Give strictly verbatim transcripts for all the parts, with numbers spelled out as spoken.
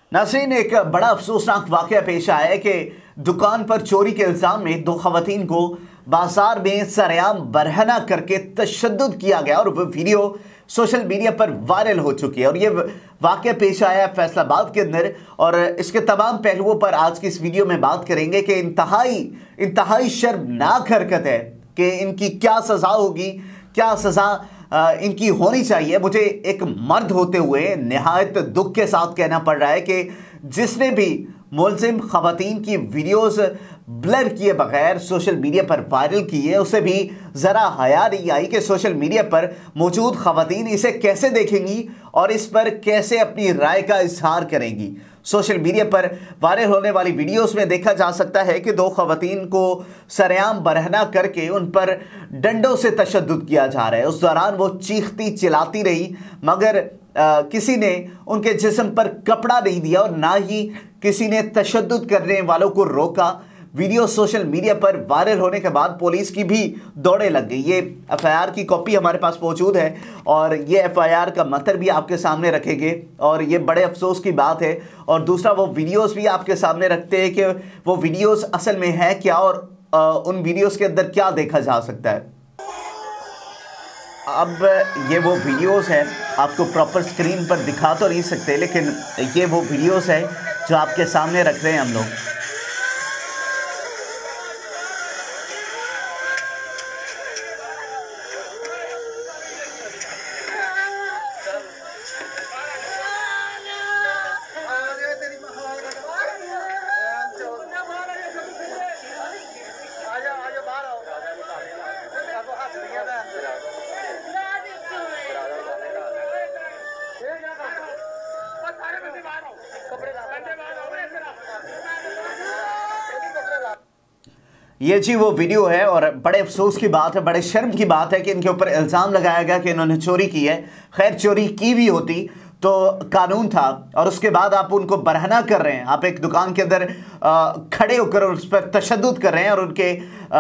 नाज़रीन, एक बड़ा अफसोसनाक वाक़या पेश आया है कि दुकान पर चोरी के इल्ज़ाम में दो ख़वातीन को बाजार में सरेआम बरहना करके तशद्दुद किया गया और वो वीडियो सोशल मीडिया पर वायरल हो चुकी है। और ये वाक़या पेश आया है फैसलाबाद के अंदर और इसके तमाम पहलुओं पर आज की इस वीडियो में बात करेंगे कि इंतहाई इंतहाई शर्मनाक हरकत है कि इनकी क्या सज़ा होगी, क्या सज़ा इनकी होनी चाहिए। मुझे एक मर्द होते हुए निहायत दुख के साथ कहना पड़ रहा है कि जिसने भी मुलजिम ख़वातीन की वीडियोस ब्लर किए बगैर सोशल मीडिया पर वायरल की है, उसे भी ज़रा हया नहीं आई कि सोशल मीडिया पर मौजूद ख़वातीन इसे कैसे देखेंगी और इस पर कैसे अपनी राय का इजहार करेंगी। सोशल मीडिया पर वायरल होने वाली वीडियोस में देखा जा सकता है कि दो ख़वातीन को सरेआम बरहना करके उन पर डंडों से तशद्दुद किया जा रहा है। उस दौरान वो चीखती चिल्लाती रही, मगर आ, किसी ने उनके जिस्म पर कपड़ा नहीं दिया और ना ही किसी ने तशद्दुद करने वालों को रोका। वीडियो सोशल मीडिया पर वायरल होने के बाद पुलिस की भी दौड़े लग गई। ये एफ आई आर की कॉपी हमारे पास मौजूद है और ये एफ आई आर का मतन भी आपके सामने रखेंगे और ये बड़े अफसोस की बात है। और दूसरा, वो वीडियोस भी आपके सामने रखते हैं कि वो वीडियोस असल में है क्या और आ, उन वीडियोस के अंदर क्या देखा जा सकता है। अब ये वो वीडियोस हैं, आपको प्रॉपर स्क्रीन पर दिखा तो नहीं सकते, लेकिन ये वो वीडियोस हैं जो आपके सामने रख रहे हैं हम लोग। ये जी वो वीडियो है और बड़े अफसोस की बात है, बड़े शर्म की बात है कि इनके ऊपर इल्ज़ाम लगाया गया कि इन्होंने चोरी की है। खैर, चोरी की भी होती तो कानून था और उसके बाद आप उनको बरहना कर रहे हैं। आप एक दुकान के अंदर आ, खड़े होकर उस पर तशद्दुद कर रहे हैं और उनके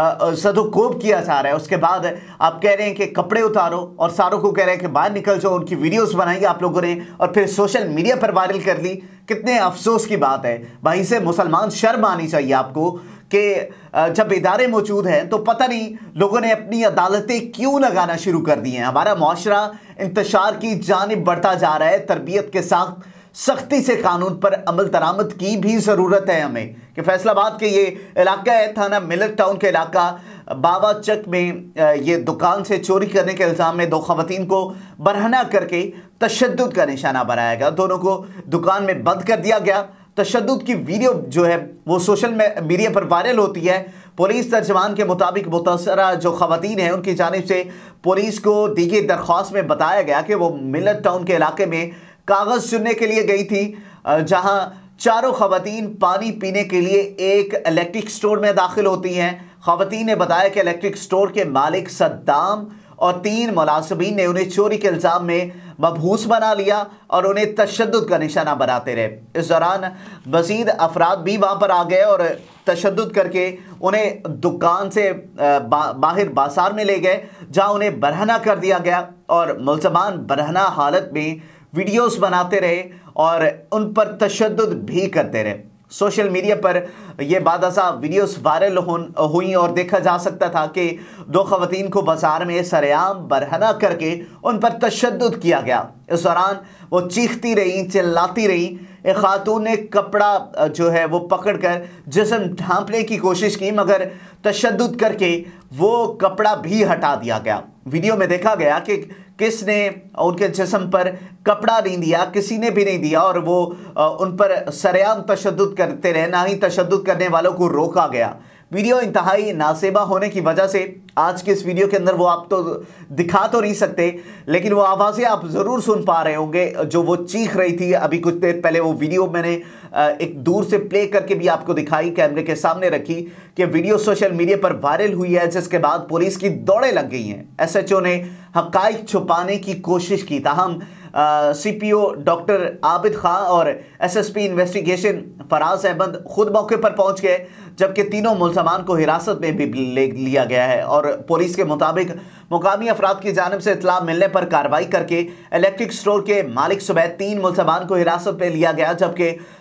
सदुकोब किया जा रहा है। उसके बाद आप कह रहे हैं कि कपड़े उतारो और सारों को कह रहे हैं कि बाहर निकल जाओ। उनकी वीडियोस बनाई आप लोगों ने और फिर सोशल मीडिया पर वायरल कर ली। कितने अफसोस की बात है भाई, से मुसलमान शर्म आनी चाहिए आपको कि जब इदारे मौजूद हैं तो पता नहीं लोगों ने अपनी अदालतें क्यों लगाना शुरू कर दी हैं। हमारा मुआशरा इंतशार की जानिब बढ़ता जा रहा है। तरबियत के साथ सख्ती से कानून पर अमल दरामद की भी ज़रूरत है हमें कि फैसलाबाद के ये इलाका है, थाना मिलर टाउन के इलाका बाबा चक में ये दुकान से चोरी करने के इल्ज़ाम में दो ख़वातीन को बरहना करके तशद्दुद का निशाना बनाया गया। दोनों को दुकान में बंद कर दिया गया। तशद्दुद की वीडियो जो है वो सोशल मीडिया पर वायरल होती है। पुलिस तर्जमान के मुताबिक मुतासरा जो ख़वातीन हैं उनकी जानिब से पुलिस को दी गई दरख्वास्त में बताया गया कि वो मिलर टाउन के इलाके में कागज़ चुनने के लिए गई थी, जहां चारों ख़वातीन पानी पीने के लिए एक इलेक्ट्रिक स्टोर में दाखिल होती हैं। ख़वातीन ने बताया कि इलेक्ट्रिक स्टोर के मालिक सद्दाम और तीन मुलाज़िमीन ने उन्हें चोरी के इल्ज़ाम में मबहूस बना लिया और उन्हें तशद्दुद का निशाना बनाते रहे। इस दौरान मज़ीद अफराद भी वहाँ पर आ गए और तशद्दुद करके उन्हें दुकान से बा, बाहर बाजार में ले गए, जहाँ उन्हें बरहना कर दिया गया और मुलज़मान बरहना हालत में वीडियोस बनाते रहे और उन पर तशद्दुद भी करते रहे। सोशल मीडिया पर यह बादशा वीडियोस वायरल हुई और देखा जा सकता था कि दो ख़वातीन को बाजार में सरेआम बरहना करके उन पर तशद्दुद किया गया। इस दौरान वो चीखती रही, चिल्लाती रही। एक खातून ने कपड़ा जो है वो पकड़कर जिस्म ढांपने की कोशिश की, मगर तशद्दुद करके वो कपड़ा भी हटा दिया गया। वीडियो में देखा गया कि किसने उनके जिस्म पर कपड़ा नहीं दिया, किसी ने भी नहीं दिया और वो उन पर सरेआम तशद्दुद करते रहे, ना ही तशद्दुद करने वालों को रोका गया। वीडियो इंतहाई नासेबा होने की वजह से आज के इस वीडियो के अंदर वो आप तो दिखा तो नहीं सकते, लेकिन वो आवाज़ें आप ज़रूर सुन पा रहे होंगे जो वो चीख रही थी। अभी कुछ देर पहले वो वीडियो मैंने एक दूर से प्ले करके भी आपको दिखाई, कैमरे के सामने रखी कि वीडियो सोशल मीडिया पर वायरल हुई है, जिसके बाद पुलिस की दौड़ें लग गई हैं। एस एच ओ ने हक़ाइक़ छुपाने की कोशिश की, ताहम C P O doctor Abid Khan और S S P investigation Faraz Ahmed खुद मौके पर पहुंच गए, जबकि तीनों मुलज़मान को हिरासत में भी ले लिया गया है। और पुलिस के मुताबिक मुकामी अफराद की जानिब से इत्तला मिलने पर कार्रवाई करके इलेक्ट्रिक स्टोर के मालिक समेत तीन मुलज़मान को हिरासत में लिया गया, जबकि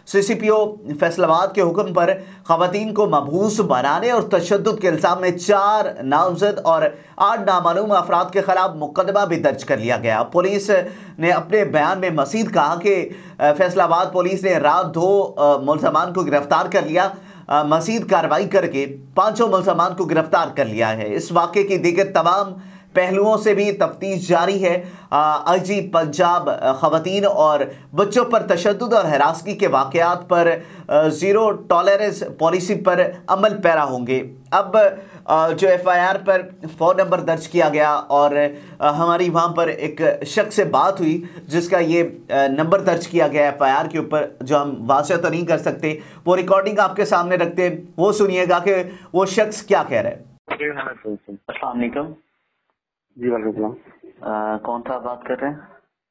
सी सी पी ओ फैसलाबाद के हुक्म पर खवातीन को मबूस बनाने और तशद्दुद के इल्जाम में चार नामजद और आठ नामालूम अफराद के खिलाफ मुकदमा भी दर्ज कर लिया गया। पुलिस ने अपने बयान में मजीद कहा कि फैसलाबाद पुलिस ने रात दो मुलजमान को गिरफ्तार कर लिया। मजीद कार्रवाई करके पांचों मुलजमान को गिरफ्तार कर लिया है। इस वाक़े की दीगर तमाम पहलुओं से भी तफ्तीश जारी है। आई जी पंजाब खवातीन और बच्चों पर तशद्दुद और हिरासगी के वाक़यात पर ज़ीरो टॉलरेंस पॉलिसी पर अमल पैरा होंगे। अब जो एफ आई आर पर फ़ोन नंबर दर्ज किया गया और हमारी वहाँ पर एक शख्स से बात हुई जिसका ये नंबर दर्ज किया गया एफ आई आर के ऊपर, जो हम वाज़ह तो नहीं कर सकते, वो रिकॉर्डिंग आपके सामने रखते हैं, वो सुनिएगा कि वो शख्स क्या कह रहा है। अस्सलाम वालेकुम। जी वालेकुम। कौन सा बात कर रहे हैं?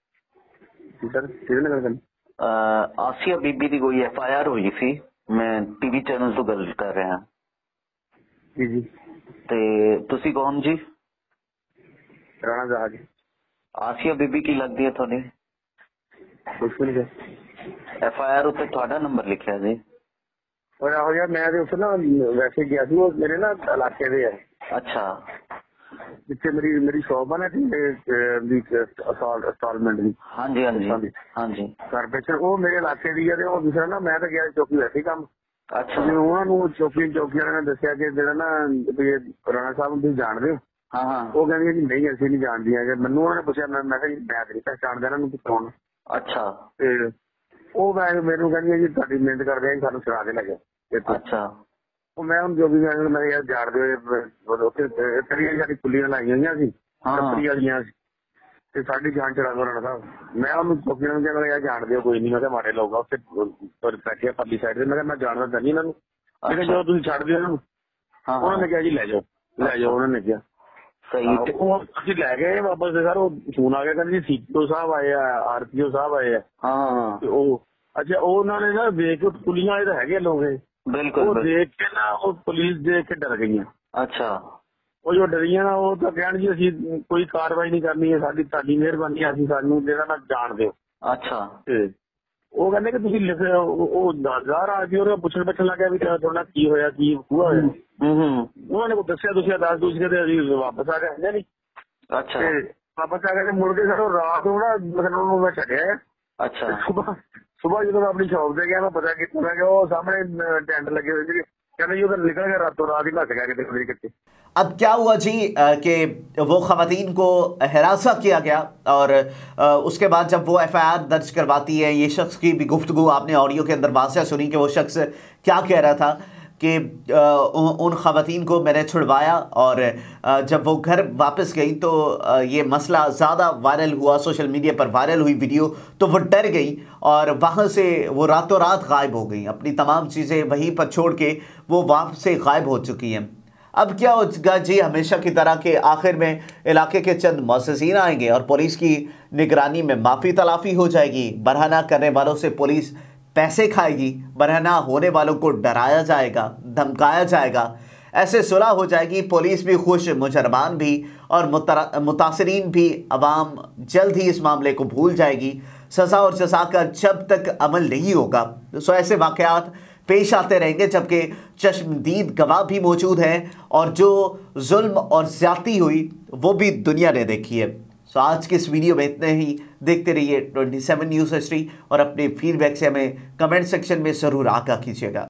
जी सर, श्रीनगर से। आसिया बीबी की कोई एफ आई आर हुई सी, मैं टीवी चैनल ਤੋਂ ਗੱਲ ਕਰ ਰਿਹਾ ਹਾਂ। जी जी। ਤੇ ਤੁਸੀਂ ਕੌਣ ਜੀ? ਰਾਣਾ ਜਹਾਜ। ਆਸਿया बीबी ਕੀ ਲੱਗਦੀ ਹੈ ਤੁਹਾਡੀ? ਦੁਸ਼ਮਣ ਦੇ ਐਫ ਆਈ ਆਰ ਉੱਤੇ ਤੁਹਾਡਾ ਨੰਬਰ ਲਿਖਿਆ ਜੀ। और आहो यार, मैं तो उससे ना वैसे गया थी, वो मेरे ना इलाके में है। अच्छा। जिससे मेरी मेरी शॉप है ना इंस्टॉलमेंट की। हाँ जी हाँ जी हाँ जी। कारपोरेशन वो मेरे इलाके दी है, वो दूसरा ना मैं तो गया चौकी वैसे ही काम। अच्छा। उन्होंने चौकी चौकी वाले ने दसिया कि जेड़ा ना राणा साहब तुम जानते हो? हाँ हाँ। वो कहंगे जी नहीं असं नहीं जानती है। मैनू उन्होंने पूछा, मैं मैं नहीं पहचानता इन्होंने कौन। अच्छा। ਤੇ ਉਹ ਮੈਂ ਮੈਨੂੰ ਕਹਿੰਦੀ ਜੀ ਤੁਹਾਡੀ ਮਿਹਨਤ ਕਰਦੇ ਆਂ, ਸਾਨੂੰ ਸੁਣਾ ਦੇ ਲੱਗੇ। ਅੱਛਾ। ਉਹ ਮੈਂ ਹੁਣ ਜੋ ਵੀ ਮੈਂ ਯਾਰ ਜਾਣਦੇ ਹੋਏ ਉੱਥੇ ਤੇਰੀਆਂ ਸਾਡੀ ਪੁੱਲੀਆਂ ਲਾਈਆਂ ਹੋਈਆਂ ਸੀ ਕੰਪਨੀ ਵਾਲੀਆਂ, ਤੇ ਸਾਡੀ ਜਾਨ ਚੜਾ ਦੋ ਰਾਣਾ ਸਾਹਿਬ। ਮੈਂ ਉਹਨੂੰ ਚੌਕੀ ਨੂੰ ਕਿਹਾ ਯਾਰ ਜਾਣਦੇ ਹੋ ਕੋਈ ਨਹੀਂ, ਮੈਂ ਕਿਹਾ ਮਾੜੇ ਲੋਕ ਆ ਉੱਥੇ ਬੈਠੇ ਪਰਲੀ ਸਾਈਡ ਤੇ। ਮੈਂ ਕਿਹਾ ਮੈਂ ਜਾਣਦਾ ਤਾਂ ਨਹੀਂ ਇਹਨਾਂ ਨੂੰ। ਮੈਂ ਕਿਹਾ ਜਦੋਂ ਤੁਸੀਂ ਛੱਡ ਦਿਓ ਇਹਨਾਂ ਨੂੰ। ਉਹਨਾਂ ਨੇ ਕਿਹਾ ਜੀ ਲੈ ਜਾਓ ਲੈ ਜਾਓ। ਉਹਨਾਂ ਨੇ ਕਿਹਾ ਸਹੀ। ਉਹ ਅਸੀਂ ਲੈ ਗਏ ਵਾਪਸ ਤੇ ਸਰ ਉਹ ਫੋਨ ਆ ਗਿਆ, ਕਹਿੰਦੇ ਸੀ ਪੀ ਓ ਸਾਹਿਬ ਆਏ ਆ, ਆਰ ਪੀ ਓ ਸਾਹਿਬ ਆਏ ਆ। ਹਾਂ। ਤੇ ਉਹ ਅੱਛਾ ਉਹ ਉਹਨਾਂ ਨੇ ਨਾ ਵੇਖ ਕੇ ਪੁਲੀਆਂ ਵਾਲੇ ਤਾਂ ਹੈਗੇ ਲੋਕ, ਬਿਲਕੁਲ, ਉਹ ਦੇਖ ਕੇ ਨਾ ਉਹ ਪੁਲਿਸ ਦੇਖ ਕੇ ਡਰ ਗਈਆਂ। ਅੱਛਾ। ਉਹ ਜੋ ਡਰੀਆਂ ਨਾ ਉਹ ਤਾਂ ਕਹਿਣ ਜੀ ਅਸੀਂ ਕੋਈ ਕਾਰਵਾਈ ਨਹੀਂ ਕਰਨੀ ਹੈ, ਸਾਡੀ ਤੁਹਾਡੀ ਮਿਹਰਬਾਨੀ, ਅਸੀਂ ਸਾਨੂੰ ਜਿਹੜਾ ਨਾ ਜਾਣ ਦਿਓ। ਅੱਛਾ। ਤੇ ਉਹ ਕਹਿੰਦੇ ਕਿ ਤੁਸੀਂ ਲਿਖ ਉਹ ਦਸਦਾਰ ਆ ਕੇ ਉਹ ਪੁੱਛਣ ਪੁੱਛਣ ਲੱਗਿਆ ਵੀ ਤੁਹਾਡਾ ਕੀ ਹੋਇਆ, ਕੀ ਹੋਇਆ। ਉਹਨਾਂ ਨੇ ਕੋਈ ਦੱਸਿਆ ਤੁਸੀਂ ਦੱਸ ਦੂਸ ਕੇ ਤੇ ਅਸੀਂ ਵਾਪਸ ਆ ਗਏ। ਨਹੀਂ ਅੱਛਾ। ਤੇ ਵਾਪਸ ਆ ਗਏ ਤੇ ਮੁੜ ਕੇ ਸਰ ਰਾਤ ਨੂੰ ਨਾ ਮਤਲਬ ਉਹਨੂੰ ਮੈਂ ਛੱਡਿਆ। ਅੱਛਾ। ਸੁਬਾਹ ਸੁਬਾਹ ਜਦੋਂ ਮੈਂ ਆਪਣੀ ਸ਼ੌਪ ਤੇ ਗਿਆ ਮੈਂ ਪਤਾ ਕੀਤਾ, ਮੈਂ ਕਿਹਾ ਉਹ ਸਾਹਮਣੇ ਟੈਂਟ ਲੱਗੇ ਹੋਏ ਸੀ, कहते ये उधर निकल गया रातों रात ही भग गया कितने कितने। अब क्या हुआ जी कि वो खवातीन को हिरासा किया गया और उसके बाद जब वो एफ आई आर दर्ज करवाती है, ये शख्स की भी गुफ्तगू आपने ऑडियो के अंदर वाज़ह सुनी कि वो शख्स क्या कह रहा था कि उन खवातीन को मैंने छुड़वाया और जब वो घर वापस गई तो ये मसला ज़्यादा वायरल हुआ, सोशल मीडिया पर वायरल हुई वीडियो, तो वो डर गई और वहाँ से वो रातों रात गायब हो गई। अपनी तमाम चीज़ें वहीं पर छोड़ के वो वहाँ से गायब हो चुकी हैं। अब क्या होगा जी, हमेशा की तरह के आखिर में इलाके के चंद मुअस्सिसीन आएंगे और पुलिस की निगरानी में माफ़ी तलाफ़ी हो जाएगी। बरहना करने वालों से पुलिस पैसे खाएगी, बरहना होने वालों को डराया जाएगा, धमकाया जाएगा, ऐसे सुलह हो जाएगी। पुलिस भी खुश, मुजरमान भी और मुतासरीन भी। अवाम जल्द ही इस मामले को भूल जाएगी। सज़ा और जज़ा का जब तक अमल नहीं होगा सो ऐसे वाक़यात पेश आते रहेंगे, जबकि चश्मदीद गवाह भी मौजूद हैं और जो जुल्म और ज़्यादती हुई वो भी दुनिया ने देखी है। सो आज के इस वीडियो में इतने ही। देखते रहिए ट्वेंटी सेवन न्यूज़ हिस्ट्री और अपने फीडबैक से हमें कमेंट सेक्शन में ज़रूर आगाह कीजिएगा।